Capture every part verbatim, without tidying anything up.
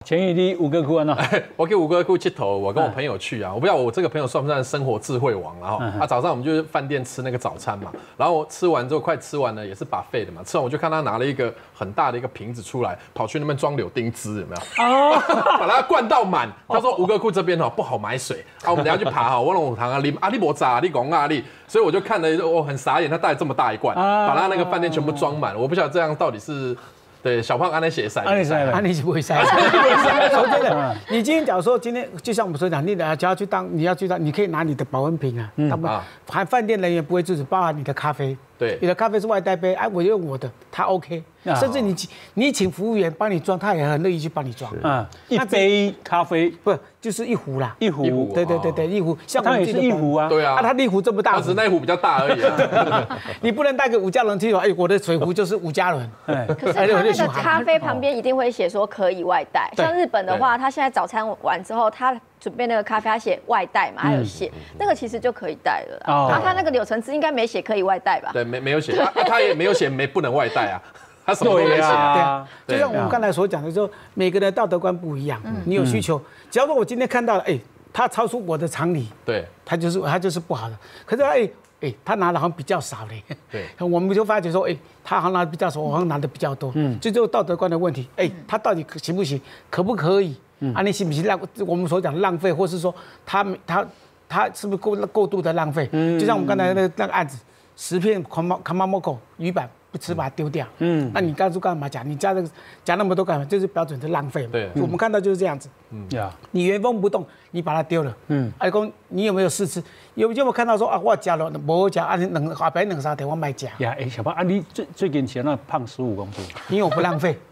前一天五哥窟呢？ 我给五哥窟去头，我跟我朋友去啊，我不知道我这个朋友算不算生活智慧王然后啊，早上我们就是饭店吃那个早餐嘛，然后我吃完之后快吃完了，也是buffet的嘛，吃完我就看他拿了一个很大的一个瓶子出来，跑去那边装柳丁汁，有没有？哦，把它灌到满。他说五哥窟这边哦不好买水啊，我们等下去爬哈，我龙堂啊，你阿里伯扎，你讲阿里，所以我就看了，我很傻眼，他带这么大一罐，把他那个饭店全部装满，我不晓得这样到底是。对，小胖安内写塞， 安内塞，安内是不会塞。说真的，你今天假如说今天，就像我们所讲，你只要去当，你要去当，你可以拿你的保温瓶啊，他们含饭店人员不会制止，包含你的咖啡。 对， 你的咖啡是外带杯，哎，我用我的，他 OK， 甚至你你请服务员帮你装，他也很乐意去帮你装。 嗯，一杯咖啡不就是一壶啦？ 一壶， 对对对对，一壶。像它也是一壶啊。 对啊， 啊，它一壶这么大， 只是那一壶比较大而已啊。 你不能带个五加仑去说，哎，我的水壶就是五加仑。 可是它那个咖啡旁边一定会写说可以外带。像日本的话，他现在早餐完之后，他准备那个咖啡，他写外带嘛，还有写那个其实就可以带了。然后他那个柳橙汁应该没写可以外带吧？ 对，没没有写，他也没有写没不能外带啊。他什么都没写啊， 对啊，就像我们刚才所讲的，说每个人的道德观不一样，你有需求，假如说我今天看到了，哎，他超出我的常理， 对， 他就是他就是不好的。可是哎哎，他拿的好像比较少嘞， 对， 我们就发觉说，哎，他好像拿的比较少，我好像拿的比较多，嗯，这就是道德观的问题。哎，他到底行不行，可不可以？啊，你行不行浪？我们所讲的浪费，或是说他他他是不是过过度的浪费？就像我们刚才那个那个案子，十片卡马卡马莫口鱼板。不吃把它丢掉，嗯，那你刚才干嘛讲？你加这个加那么多干嘛？就是标准的浪费嘛。 对， 我们看到就是这样子。 嗯呀， 你原封不动，你把它丢了，嗯，阿公，你有没有试吃？有有没有看到说啊，我加了，无加，啊，两下摆两三天我卖加。 呀，哎，小胖啊，你最最近前那胖十五公斤， 因为我不浪费。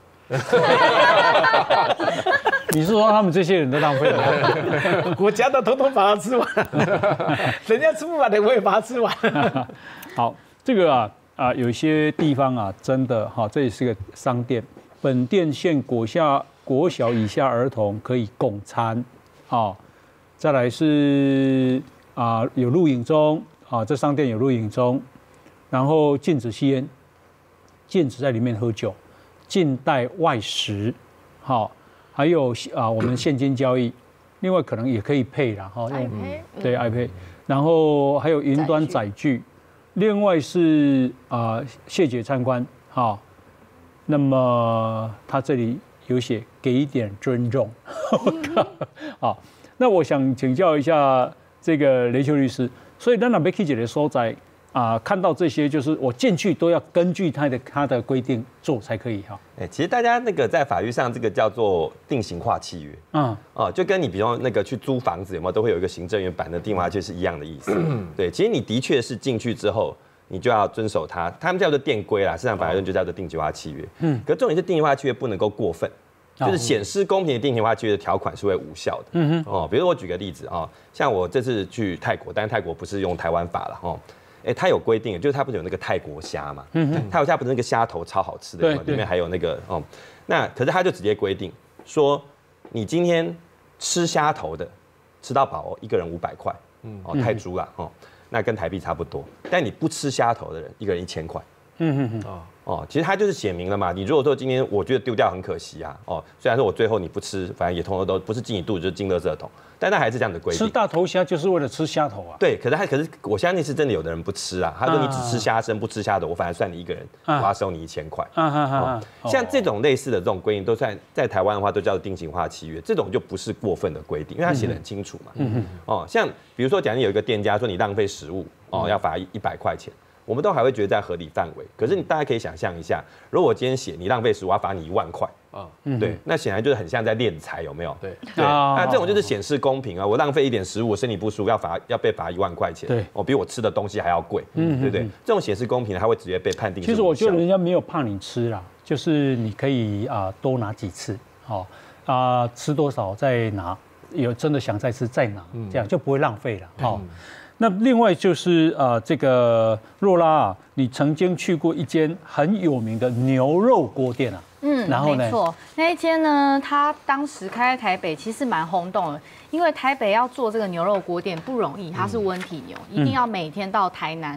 你是说他们这些人都浪费了？ 我加的统统把它吃完，人家吃不完的我也把它吃完。 好，这个啊。啊，有一些地方啊，真的哈，这也是个商店。本店限国下国小以下儿童可以供餐，啊，再来是啊有录影中啊，这商店有录影中，然后禁止吸烟，禁止在里面喝酒，禁带外食，好，还有啊我们现金交易，另外可能也可以配啦哈，用对 iPay， 然后还有云端载具。另外是啊，谢绝参观，好，那么他这里有写给一点尊重，好，那我想请教一下这个雷秋律师，所以咱那边 K 姐的所在啊，看到这些就是我进去都要根据他的他的规定做才可以哈。 哎，其实大家那个在法律上这个叫做定型化契约，嗯，哦，就跟你比如那个去租房子有没有都会有一个行政院版的定型化契约是一样的意思。对，其实你的确是进去之后，你就要遵守它，他们叫做店规啦，市场法律就叫做定型化契约。嗯，可是重点是定型化契约不能够过分。就是显示公平的定型化契约的条款是会无效的。嗯哼，哦，比如我举个例子啊，像我这次去泰国，但是泰国不是用台湾法了哦。哎，它有规定，就是它不是有那个泰国虾嘛？嗯哼，泰国虾不是那个虾头超好吃的，里面还有那个哦。那可是它就直接规定说，你今天吃虾头的，吃到饱哦，一个人五百块，嗯，哦，泰铢啦，哦，那跟台币差不多。但你不吃虾头的人，一个人一千块。嗯哼哼，哦哦，其实它就是写明了嘛。你如果说今天我觉得丢掉很可惜啊，哦，虽然说我最后你不吃，反正也通通都不是进你肚子，就是进垃圾桶。但那还是这样的规定。 吃大头虾就是为了吃虾头啊。 对，可是他可是我相信是真的有的人不吃啊。他说你只吃虾身不吃虾头，我反而算你一个人，我要收你一千块。啊啊啊！像这种类似的这种规定，都算在台湾的话都叫做定型化契约，这种就不是过分的规定，因为他写得很清楚嘛。嗯哦，像比如说，假如有一个店家说你浪费食物，哦，要罚一百块钱。我们都还会觉得在合理范围，可是你大家可以想象一下，如果我今天写你浪费食物，我要罚你一万块啊，对，那显然就是很像在敛财，有没有？对对，那这种就是显示公平啊，我浪费一点食物，我身体不舒服，要罚要被罚一万块钱，对，我比我吃的东西还要贵，嗯，对不对？这种显示公平，它会直接被判定。 其实我觉得人家没有怕你吃啦，就是你可以啊多拿几次，好啊吃多少再拿，有真的想再吃再拿，这样就不会浪费了，好。那另外就是呃，这个若拉啊，你曾经去过一间很有名的牛肉锅店啊， 嗯，然后呢，没错，那一间呢，它当时开在台北，其实蛮轰动的，因为台北要做这个牛肉锅店不容易，它是温体牛，一定要每天到台南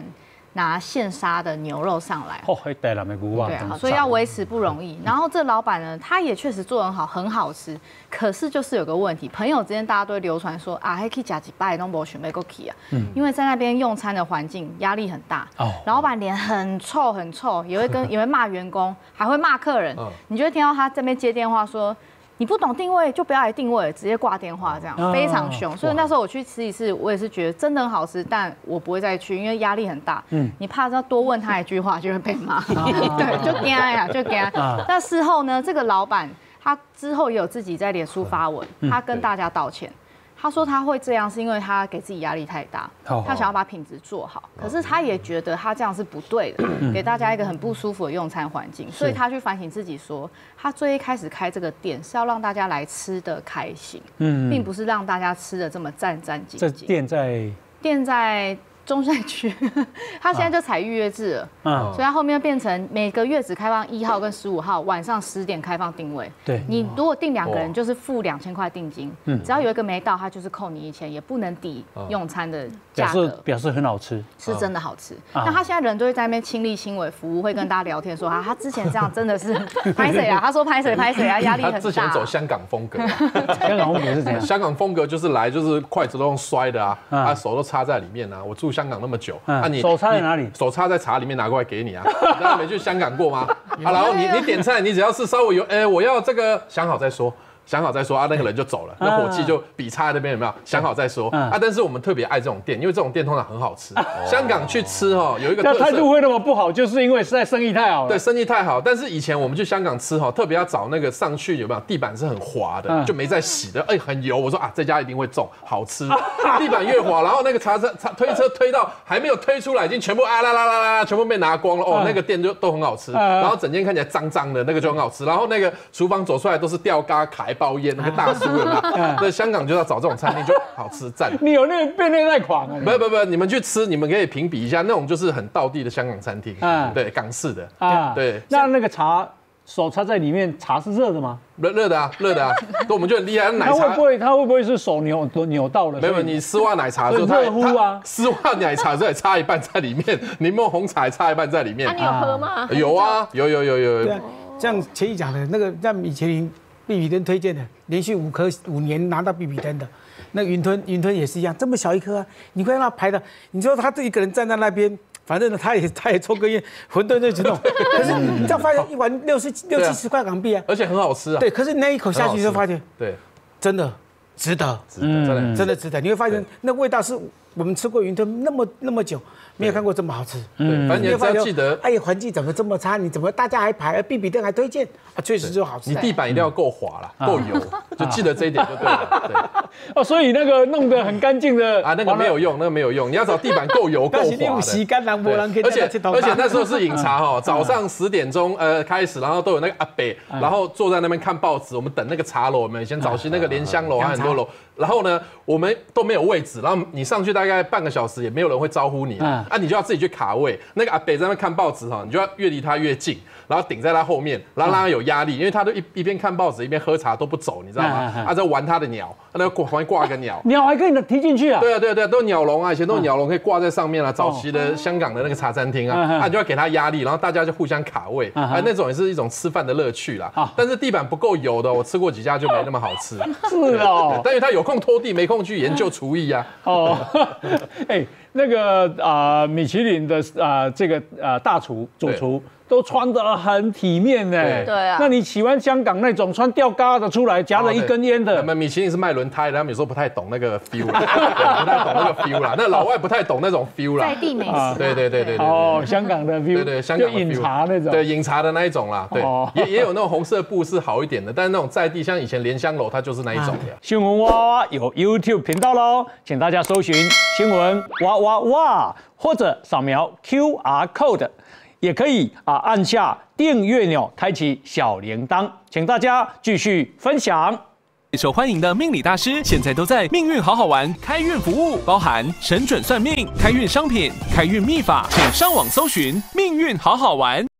拿现杀的牛肉上来。 哦，还带了没古对啊，所以要维持不容易。然后这老板呢，他也确实做得很好，很好吃。可是就是有个问题，朋友之间大家都会流传说啊，还可以加几拜都没选没够 key 啊。嗯。因为在那边用餐的环境压力很大，哦，老板脸很臭很臭，也会跟也会骂员工，还会骂客人。嗯。你就会听到他这边接电话说。你不懂定位就不要来定位，直接挂电话，这样非常凶。所以那时候我去吃一次，我也是觉得真的很好吃，但我不会再去，因为压力很大。嗯，你怕要多问他一句话就会被骂，对，就惊呀，就惊。但事后呢，这个老板他之后也有自己在脸书发文，他跟大家道歉。他说他会这样是因为他给自己压力太大，他想要把品质做好，可是他也觉得他这样是不对的，给大家一个很不舒服的用餐环境，所以他去反省自己说，他最一开始开这个店是要让大家来吃的开心，并不是让大家吃的这么战战兢兢。 这店在店在中山区，他现在就采预约制了，嗯，所以他后面变成每个月只开放一号跟十五号晚上十点开放定位。对，你如果订两个人，就是付两千块定金，嗯，只要有一个没到，他就是扣你一千，也不能抵用餐的价格。 表示表示很好吃， 是真的好吃。那他现在人都会在那边亲力亲为服务，会跟大家聊天说啊，他之前这样真的是拍谁啊？他说拍谁拍谁啊，压力很大。 他之前走香港风格， 香港风格是怎样？ 香港风格就是来就是筷子都用摔的啊，啊手都插在里面啊。我住香港那么久，啊你手插在哪里？ 手插在茶里面拿过来给你啊。你没去香港过吗？啊，然后你你点菜，你只要是稍微有，哎，我要这个，想好再说。想好再说啊，那个人就走了，那伙计就笔插在那边有没有？想好再说啊，但是我们特别爱这种店，因为这种店通常很好吃。香港去吃哈，有一个特色， 态度会那么不好，就是因为实在生意太好了。 对，生意太好。但是以前我们去香港吃哈，特别要找那个上去有没有地板是很滑的，就没在洗的，哎，很油。我说啊，这家一定会中，好吃。地板越滑，然后那个茶车推车推到还没有推出来，已经全部啊啦啦啦啦，全部被拿光了。哦，那个店就都很好吃，然后整间看起来脏脏的，那个就很好吃。然后那个厨房走出来都是吊嘎卡包烟，那个大。对，香港就要找这种餐厅就好吃赞。 你有那个变内在狂啊？ 不不不，你们去吃，你们可以评比一下，那种就是很道地的香港餐厅，对，港式的啊。对， 那那个茶手插在里面，茶是热的吗？ 热热的啊，热的啊。对，我们就很厉害，奶茶。 它会不会它会不会是手扭扭到了？ 没有，你丝袜奶茶就热乎啊， 丝袜奶茶这也插一半在里面，柠檬红茶也插一半在里面。 那你有喝吗？ 有啊，有有有有。 对，像前一讲的那个，像米其林。必比登推荐的，连续五颗五年拿到必比登的，那云吞云吞也是一样，这么小一颗啊，你看他排的，你说他这一个人站在那边，反正呢他也他也抽根烟，馄饨就这种，可是你这样发现一碗六十六七十块港币啊， 而且很好吃啊， 对，可是那一口下去就发现， 对， 真的值得， 值得，真的真的值得，你会发现那味道是我们吃过云吞那么那么久。没有看过这么好吃， 对，反正你只要记得， 哎呀，环境怎么这么差？你怎么大家还排，必比登还推荐啊？确实就好吃。 你地板一定要够滑啦，够油，就记得这一点就对了。对， 哦，所以那个弄得很干净的啊，那个没有用，那个没有用，你要找地板够油够滑的。而且而且那时候是饮茶哈，早上十点钟呃开始，然后都有那个阿伯，然后坐在那边看报纸，我们等那个茶楼，我们以前早期那个莲香楼还很多楼，然后呢我们都没有位置，然后你上去大概半个小时也没有人会招呼你啊，你就要自己去卡位。那个阿北在那边看报纸哈，你就要越离他越近，然后顶在他后面，然后让他有压力，因为他都一一边看报纸一边喝茶都不走，你知道吗？他在玩他的鸟，那个旁边挂个鸟， 鸟还可以踢进去啊？ 对啊对啊对啊，都鸟笼啊，以前都有鸟笼可以挂在上面啊。早期的香港的那个茶餐厅啊，啊你就要给他压力，然后大家就互相卡位，啊那种也是一种吃饭的乐趣啦。但是地板不够油的，我吃过几家就没那么好吃。 是哦， 但是他有空拖地，没空去研究厨艺啊。哦， 哎。那个啊、呃，米其林的啊、呃，这个啊、呃、大厨主厨都穿得很体面呢。 对啊。 那你喜欢香港那种穿吊嘎的出来，夹了一根烟的？ 我们米其林是卖轮胎的，他们有时候不太懂那个 feel 啦，不太懂那个 feel 啦。那老外不太懂那种 feel 啦。 在地美食。 对对对对对。 哦，香港的 feel。 对对，香港的 feel。饮茶那种。 对，饮茶的那一种啦。对。也也有那种红色布是好一点的，但是那种在地，像以前莲香楼，它就是那一种的。 新闻哇哇有 YouTube 频道喽，请大家搜寻新闻哇哇哇。或者扫描 Q R code， 也可以啊按下订阅钮，开启小铃铛，请大家继续分享。 受欢迎的命理大师现在都在命运好好玩开运服务，包含神准算命、开运商品、开运秘法，请上网搜寻命运好好玩。